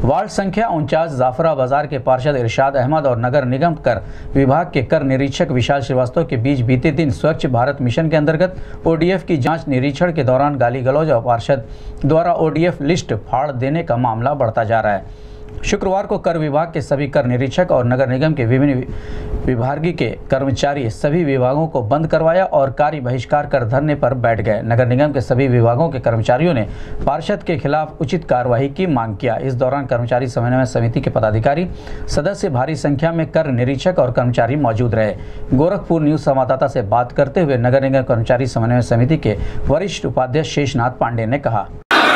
Ward संख्या 49 Jofra बाजार के पार्षद इरशाद अहमद और नगर निगम कर विभाग के कर निरीक्षक विशाल श्रीवास्तव के बीच बीते दिन स्वच्छ भारत मिशन के अंतर्गत ओडीएफ की जांच निरीक्षण के दौरान गाली गलौज और पार्षद द्वारा ओडीएफ लिस्ट फाड़ देने का मामला बढ़ता जा रहा है। शुक्रवार को कर विभाग के सभी कर निरीक्षक और नगर निगम के विभिन्न विभागीय के कर्मचारी सभी विभागों को बंद करवाया और कार्य बहिष्कार कर धरने पर बैठ गए। नगर निगम के सभी विभागों के कर्मचारियों ने पार्षद के खिलाफ उचित कार्रवाई की मांग किया। इस दौरान कर्मचारी समन्वय समिति के पदाधिकारी सदस्य भारी संख्या में कर निरीक्षक और कर्मचारी मौजूद रहे। गोरखपुर न्यूज संवाददाता से बात करते हुए नगर निगम कर्मचारी समन्वय समिति के वरिष्ठ उपाध्यक्ष शेषनाथ पांडे ने कहा,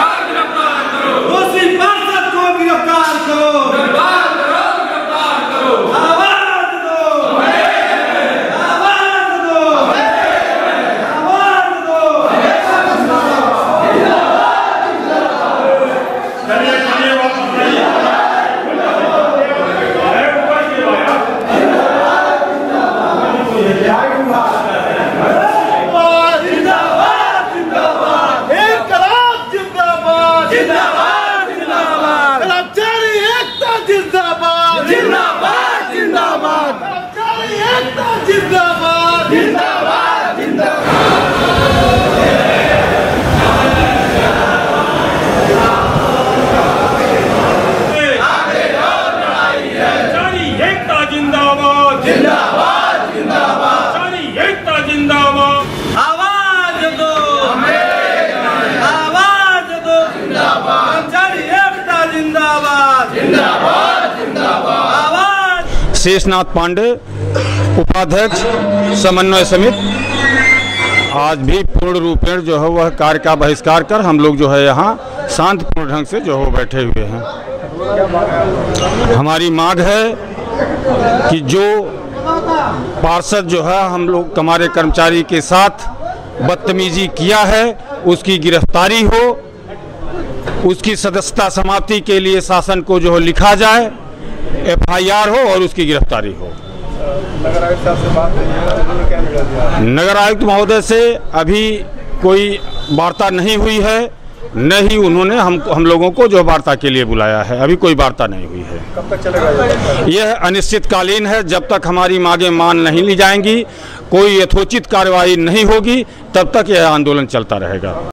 शेषनाथ पांडे, उपाध्यक्ष समन्वय समिति। आज भी पूर्ण रूपेण जो है वह कार्य का बहिष्कार कर हम लोग जो है यहाँ शांतिपूर्ण ढंग से जो है बैठे हुए हैं। हमारी मांग है कि जो पार्षद जो है हम लोग हमारे कर्मचारी के साथ बदतमीजी किया है उसकी गिरफ्तारी हो, उसकी सदस्यता समाप्ति के लिए शासन को जो है लिखा जाए, एफआईआर हो और उसकी गिरफ्तारी हो। नगर आयुक्त साहब से बात है? नगर आयुक्त महोदय से अभी कोई वार्ता नहीं हुई है, न ही उन्होंने हम लोगों को जो वार्ता के लिए बुलाया है। अभी कोई वार्ता नहीं हुई है। कब तक चलेगा यह अनिश्चितकालीन है। जब तक हमारी मांगें मान नहीं ली जाएंगी, कोई यथोचित कार्रवाई नहीं होगी, तब तक यह आंदोलन चलता रहेगा।